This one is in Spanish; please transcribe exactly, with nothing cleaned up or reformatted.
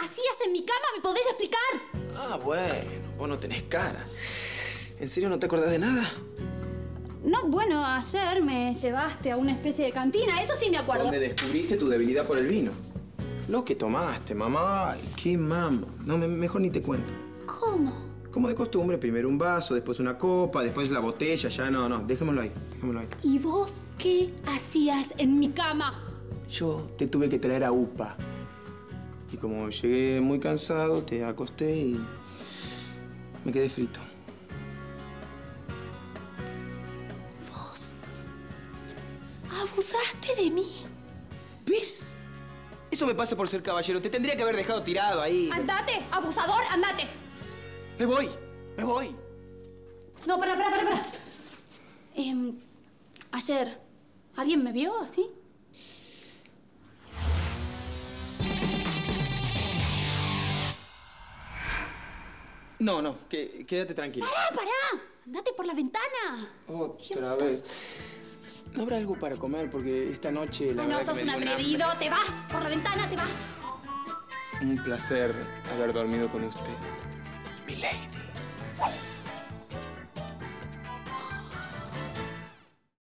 hacías en mi cama? ¿Me podés explicar? Ah, bueno, vos no tenés cara. ¿En serio no te acordás de nada? No, bueno, ayer me llevaste a una especie de cantina. Eso sí me acuerdo. Donde descubriste tu debilidad por el vino. Lo que tomaste, mamá. Ay, qué mamá. No, me, mejor ni te cuento. ¿Cómo? Como de costumbre, primero un vaso, después una copa, después la botella. Ya no, no, dejémoslo ahí, dejémoslo ahí. ¿Y vos qué hacías en mi cama? Yo te tuve que traer a UPA. Y como llegué muy cansado, te acosté y me quedé frito. ¿Vos abusaste de mí? ¿Ves? Eso me pasa por ser caballero. Te tendría que haber dejado tirado ahí. ¡Andate, abusador, andate! Me voy, me voy. No, para, para, para, para. Eh, ayer, ¿alguien me vio así? No, no, que, quédate tranquila. ¡Pará, pará! ¡Andate por la ventana! Otra vez. ¿No habrá algo para comer? Porque esta noche la Ay, no, verdad sos que un me dio atrevido. hambre. Te vas por la ventana, te vas. Un placer haber dormido con usted. Mi lady.